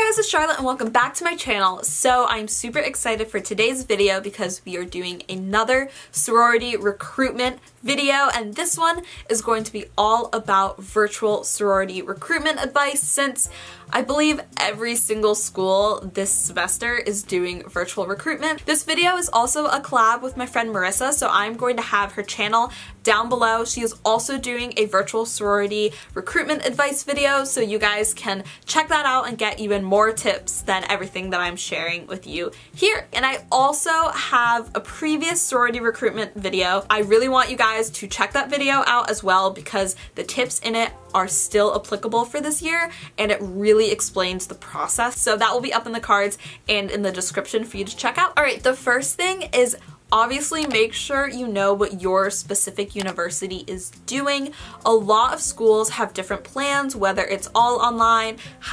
guys, it's Charlotte and welcome back to my channel. So I'm super excited for today's video because we are doing another sorority recruitment video, and this one is going to be all about virtual sorority recruitment advice, since I believe every single school this semester is doing virtual recruitment. This video is also a collab with my friend Marissa, so I'm going to have her channel down below. She is also doing a virtual sorority recruitment advice video, so you guys can check that out and get even more tips than everything that I'm sharing with you here. And I also have a previous sorority recruitment video. I really want you guys to check that video out as well because the tips in it are still applicable for this year and it really explains the process. So that will be up in the cards and in the description for you to check out. Alright, the first thing is obviously make sure you know what your specific university is doing. A lot of schools have different plans, whether it's all online,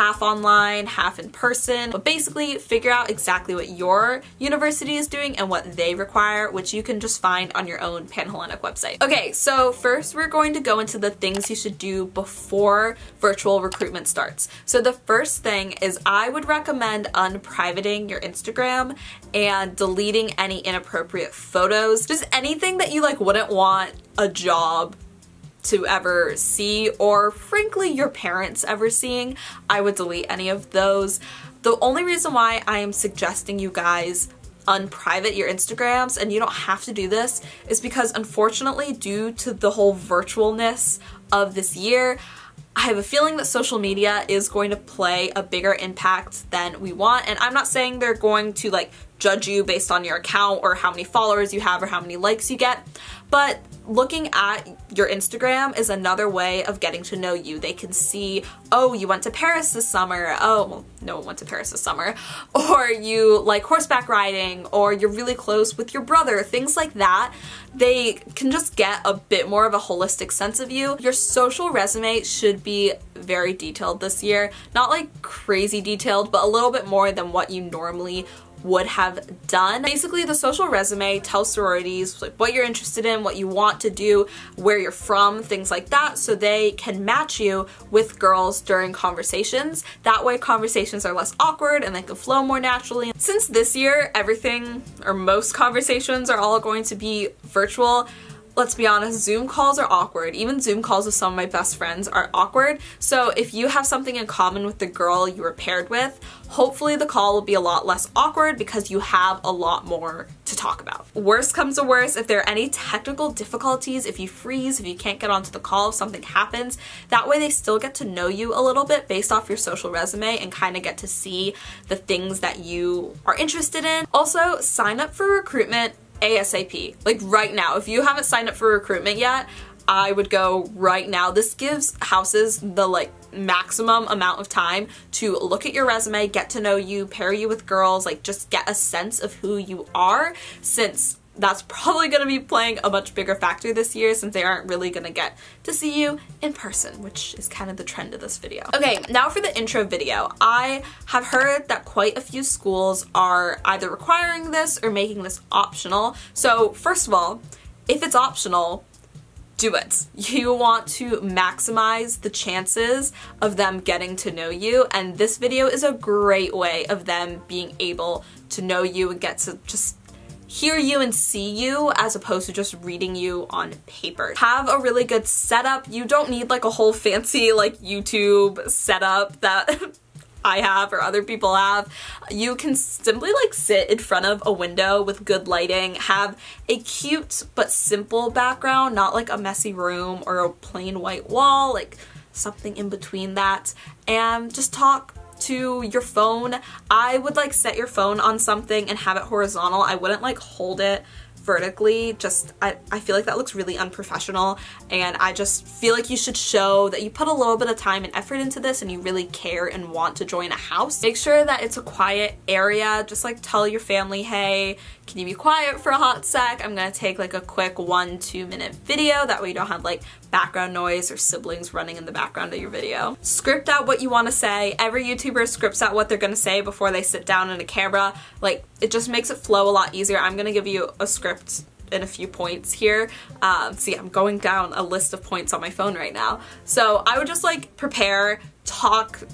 half in person, but basically figure out exactly what your university is doing and what they require, which you can just find on your own Panhellenic website. Okay, so first we're going to go into the things you should do before virtual recruitment starts. So the first thing is I would recommend unprivating your Instagram and deleting any inappropriate photos. Just anything that you wouldn't want a job to ever see, or frankly your parents ever seeing. I would delete any of those. The only reason why I am suggesting you guys unprivate your Instagrams, and you don't have to do this, is because unfortunately due to the whole virtualness of this year, I have a feeling that social media is going to play a bigger impact than we want. And I'm not saying they're going to judge you based on your account or how many followers you have or how many likes you get, but looking at your Instagram is another way of getting to know you. They can see, oh, you went to Paris this summer. Oh, well, no one went to Paris this summer. Or you like horseback riding, or you're really close with your brother, things like that. They can just get a bit more of a holistic sense of you. Your social resume should be very detailed this year. Not crazy detailed, but a little bit more than what you normally would have done. Basically, the social resume tells sororities what you're interested in, what you want to do, where you're from, things like that, so they can match you with girls during conversations. That way conversations are less awkward and they can flow more naturally. Since this year everything, or most conversations, are all going to be virtual, let's be honest, Zoom calls are awkward. Even Zoom calls with some of my best friends are awkward. So if you have something in common with the girl you were paired with, hopefully the call will be a lot less awkward because you have a lot more to talk about. Worst comes to worst, if there are any technical difficulties, if you freeze, if you can't get onto the call, if something happens, that way they still get to know you a little bit based off your social resume and kind of get to see the things that you are interested in. Also, sign up for recruitment ASAP, right now. If you haven't signed up for recruitment yet, I would go right now. This gives houses the maximum amount of time to look at your resume, get to know you, pair you with girls, just get a sense of who you are, since that's probably going to be playing a much bigger factor this year since they aren't really going to get to see you in person, which is kind of the trend of this video. Okay, now for the intro video. I have heard that quite a few schools are either requiring this or making this optional. So first of all, if it's optional, do it. You want to maximize the chances of them getting to know you, and this video is a great way of them being able to know you and get to just hear you and see you as opposed to just reading you on paper. Have a really good setup. You don't need a whole fancy YouTube setup that I have or other people have. You can simply sit in front of a window with good lighting, have a cute but simple background, not a messy room or a plain white wall, something in between that, and just talk to your phone. I would set your phone on something and have it horizontal. I wouldn't hold it vertically. Just I feel like that looks really unprofessional, and I just feel like you should show that you put a little bit of time and effort into this and you really care and want to join a house. Make sure that it's a quiet area. Just tell your family, hey, can you be quiet for a hot sec? I'm gonna take a quick 1-2 minute video. That way you don't have background noise or siblings running in the background of your video. Script out what you want to say. Every YouTuber scripts out what they're gonna say before they sit down in a camera. It just makes it flow a lot easier. I'm gonna give you a script in a few points here. See, I'm going down a list of points on my phone right now. So I would just prepare, talk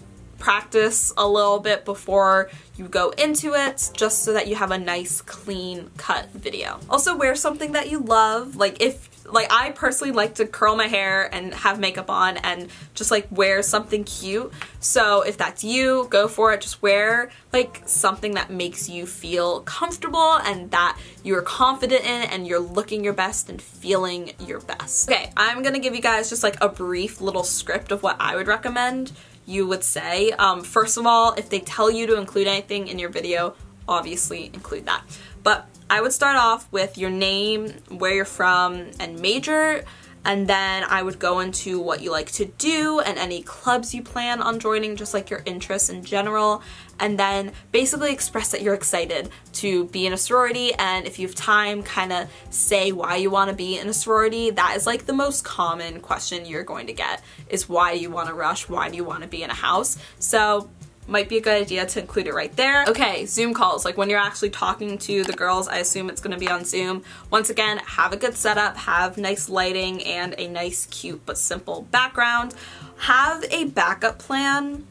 practice a little bit before you go into it, just so that you have a nice clean cut video. Also wear something that you love. Like I personally like to curl my hair and have makeup on and just like wear something cute. So if that's you, go for it. Just wear like something that makes you feel comfortable and that you're confident in and you're looking your best and feeling your best. Okay, I'm gonna give you guys just like a brief little script of what I would recommend you would say. First of all, if they tell you to include anything in your video, obviously include that. But I would start off with your name, where you're from, and major, and then I would go into what you like to do and any clubs you plan on joining, just like your interests in general, and then basically express that you're excited to be in a sorority, and if you have time, kind of say why you want to be in a sorority. That is like the most common question you're going to get, is why do you want to rush, why do you want to be in a house? So might be a good idea to include it right there. Okay, Zoom calls, like when you're actually talking to the girls, I assume it's gonna be on Zoom. Once again, have a good setup, have nice lighting and a nice, cute, but simple background. Have a backup plan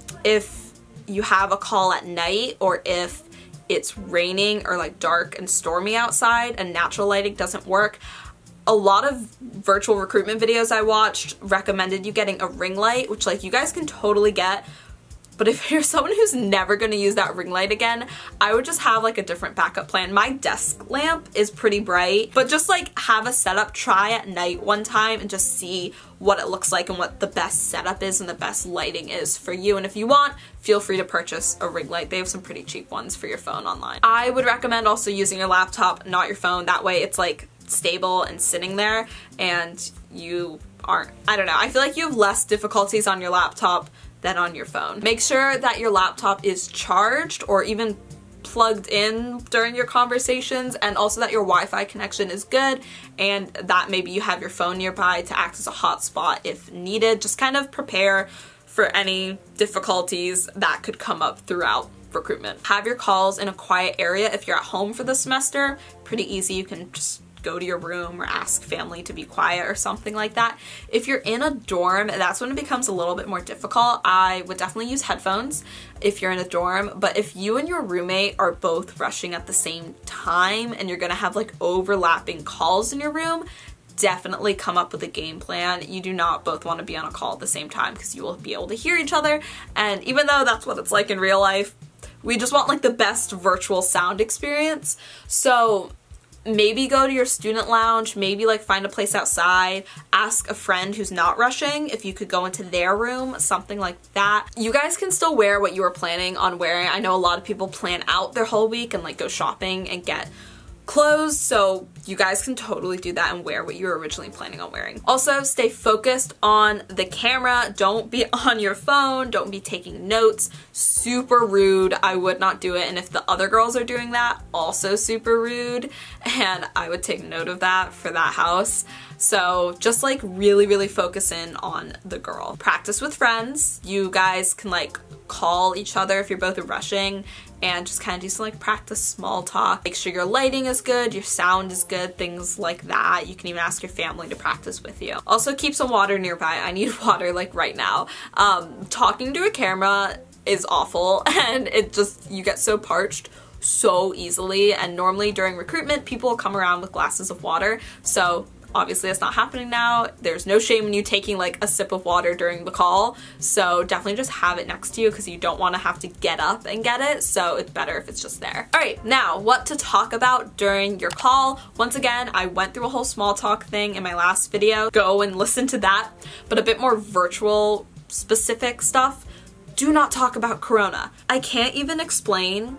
if you have a call at night or if it's raining or like dark and stormy outside and natural lighting doesn't work. A lot of virtual recruitment videos I watched recommended you getting a ring light, which like you guys can totally get. But if you're someone who's never gonna use that ring light again, I would just have like a different backup plan. My desk lamp is pretty bright, but just like have a setup, try at night one time and just see what it looks like and what the best setup is and the best lighting is for you. And if you want, feel free to purchase a ring light. They have some pretty cheap ones for your phone online. I would recommend also using your laptop, not your phone. That way it's like stable and sitting there and you aren't, I don't know, I feel like you have less difficulties on your laptop than on your phone. Make sure that your laptop is charged or even plugged in during your conversations, and also that your Wi-Fi connection is good and that maybe you have your phone nearby to act as a hotspot if needed. Just kind of prepare for any difficulties that could come up throughout recruitment. Have your calls in a quiet area. If you're at home for the semester, pretty easy. You can just go to your room or ask family to be quiet or something like that. If you're in a dorm, that's when it becomes a little bit more difficult. I would definitely use headphones if you're in a dorm, but if you and your roommate are both rushing at the same time and you're gonna have like overlapping calls in your room, definitely come up with a game plan. You do not both want to be on a call at the same time because you will be able to hear each other, and even though that's what it's like in real life, we just want like the best virtual sound experience. So maybe go to your student lounge, maybe like find a place outside, ask a friend who's not rushing if you could go into their room, something like that. You guys can still wear what you were planning on wearing. I know a lot of people plan out their whole week and like go shopping and get clothes, so you guys can totally do that and wear what you were originally planning on wearing. Also, stay focused on the camera. Don't be on your phone. Don't be taking notes. Super rude. I would not do it, and if the other girls are doing that, also super rude, and I would take note of that for that house. So just like really focus in on the girl. Practice with friends. You guys can like call each other if you're both rushing and just kind of do some like practice small talk. Make sure your lighting is good, your sound is good, things like that. You can even ask your family to practice with you. Also keep some water nearby. I need water like right now. Talking to a camera is awful and it just, you get so parched so easily, and normally during recruitment people will come around with glasses of water, so obviously that's not happening now. There's no shame in you taking like a sip of water during the call, so definitely just have it next to you because you don't want to have to get up and get it, so it's better if it's just there. Alright, now what to talk about during your call. Once again, I went through a whole small talk thing in my last video. Go and listen to that, but a bit more virtual specific stuff. Do not talk about Corona. I can't even explain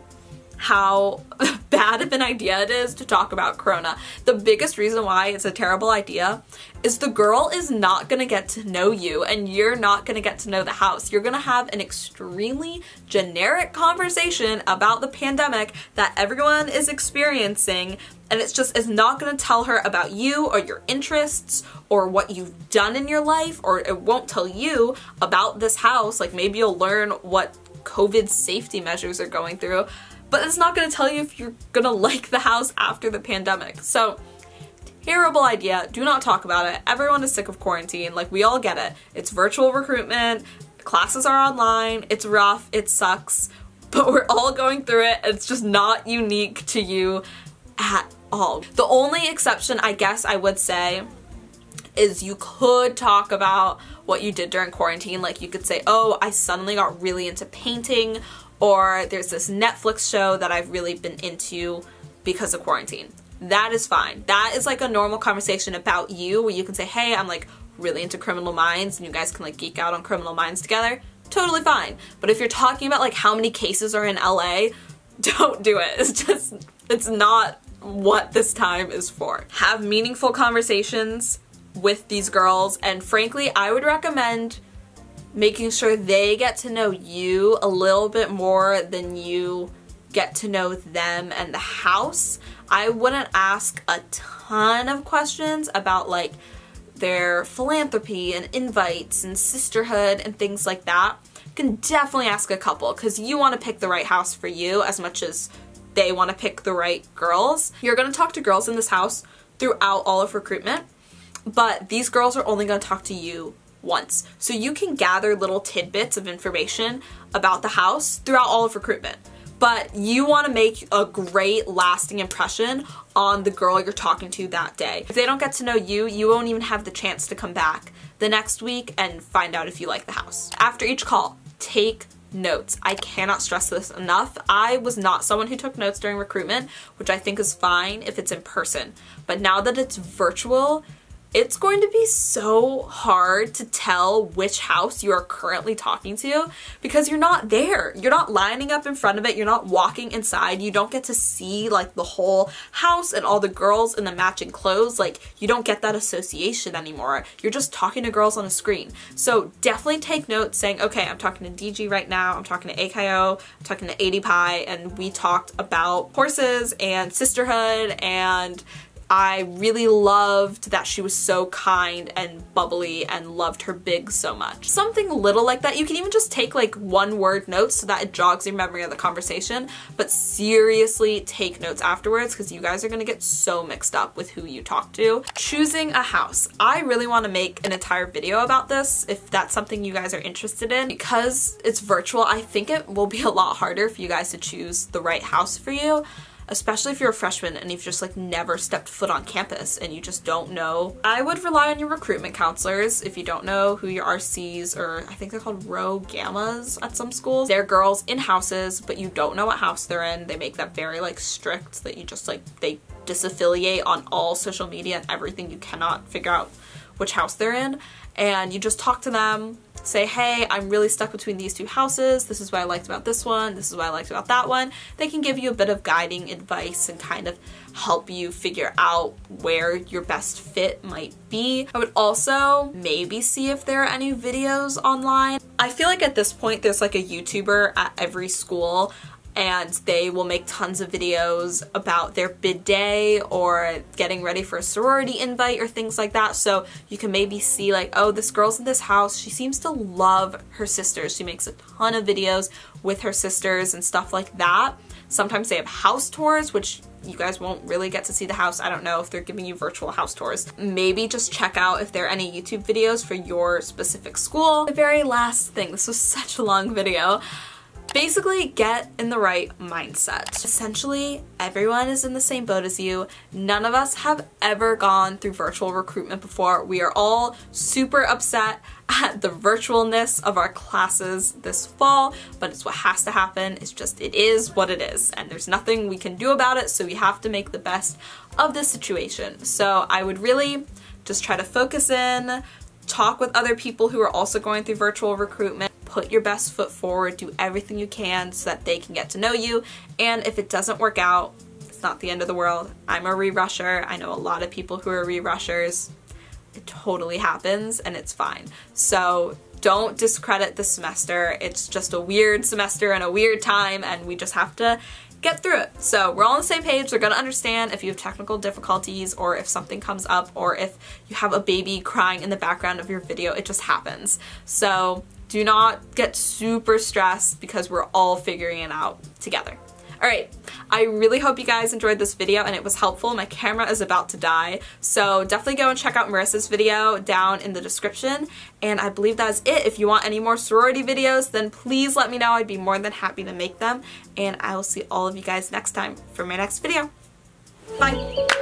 how bad of an idea it is to talk about Corona. The biggest reason why it's a terrible idea is the girl is not gonna get to know you and you're not gonna get to know the house. You're gonna have an extremely generic conversation about the pandemic that everyone is experiencing, and it's not gonna tell her about you or your interests or what you've done in your life, or it won't tell you about this house. Like maybe you'll learn what COVID safety measures are going through, but it's not going to tell you if you're going to like the house after the pandemic. So, terrible idea. Do not talk about it. Everyone is sick of quarantine. Like, we all get it. It's virtual recruitment. Classes are online, it's rough, it sucks, but we're all going through it. It's just not unique to you at all. The only exception, I guess I would say, is you could talk about what you did during quarantine. Like you could say, oh, I suddenly got really into painting, or there's this Netflix show that I've really been into because of quarantine. That is fine. That is like a normal conversation about you where you can say, hey, I'm like really into Criminal Minds, and you guys can like geek out on Criminal Minds together. Totally fine. But if you're talking about like how many cases are in LA, don't do it. It's not what this time is for. Have meaningful conversations with these girls, and frankly, I would recommend making sure they get to know you a little bit more than you get to know them and the house. I wouldn't ask a ton of questions about like their philanthropy and invites and sisterhood and things like that. You can definitely ask a couple because you want to pick the right house for you as much as they want to pick the right girls. You're going to talk to girls in this house throughout all of recruitment, but these girls are only going to talk to you once. So you can gather little tidbits of information about the house throughout all of recruitment. But you want to make a great lasting impression on the girl you're talking to that day. If they don't get to know you, you won't even have the chance to come back the next week and find out if you like the house. After each call, take notes. I cannot stress this enough. I was not someone who took notes during recruitment, which I think is fine if it's in person. But now that it's virtual, it's going to be so hard to tell which house you are currently talking to because you're not there. You're not lining up in front of it. You're not walking inside. You don't get to see like the whole house and all the girls in the matching clothes. Like you don't get that association anymore. You're just talking to girls on a screen. So definitely take notes saying, okay, I'm talking to DG right now. I'm talking to AKO. I'm talking to ADPie, and we talked about horses and sisterhood, and I really loved that she was so kind and bubbly and loved her big so much. Something little like that. You can even just take like one word notes so that it jogs your memory of the conversation, but seriously take notes afterwards because you guys are gonna get so mixed up with who you talk to. Choosing a house. I really want to make an entire video about this if that's something you guys are interested in. Because it's virtual, I think it will be a lot harder for you guys to choose the right house for you, especially if you're a freshman and you've just like never stepped foot on campus and you just don't know. I would rely on your recruitment counselors if you don't know who your RCs, or I think they're called Rho Gammas at some schools. They're girls in houses, but you don't know what house they're in. They make that very like strict that you just like, they disaffiliate on all social media and everything. You cannot figure out which house they're in, and you just talk to them. Say, hey, I'm really stuck between these two houses. This is what I liked about this one. This is what I liked about that one. They can give you a bit of guiding advice and kind of help you figure out where your best fit might be. I would also maybe see if there are any videos online. I feel like at this point there's like a YouTuber at every school, and they will make tons of videos about their bid day or getting ready for a sorority invite or things like that. So you can maybe see like, oh, this girl's in this house. She seems to love her sisters. She makes a ton of videos with her sisters and stuff like that. Sometimes they have house tours, which you guys won't really get to see the house. I don't know if they're giving you virtual house tours. Maybe just check out if there are any YouTube videos for your specific school. The very last thing, this was such a long video. Basically, get in the right mindset. Essentially, everyone is in the same boat as you. None of us have ever gone through virtual recruitment before. We are all super upset at the virtualness of our classes this fall, but it's what has to happen. It's just, it is what it is, and there's nothing we can do about it, so we have to make the best of this situation. So I would really just try to focus in, talk with other people who are also going through virtual recruitment, put your best foot forward, do everything you can so that they can get to know you, and if it doesn't work out, it's not the end of the world. I'm a re-rusher. I know a lot of people who are re-rushers. It totally happens and it's fine. So don't discredit the semester. It's just a weird semester and a weird time, and we just have to get through it. So we're all on the same page. They're gonna understand if you have technical difficulties or if something comes up or if you have a baby crying in the background of your video. It just happens. So do not get super stressed because we're all figuring it out together. All right, I really hope you guys enjoyed this video and it was helpful. My camera is about to die, so definitely go and check out Marissa's video down in the description. And I believe that's it. If you want any more sorority videos, then please let me know. I'd be more than happy to make them. And I will see all of you guys next time for my next video. Bye!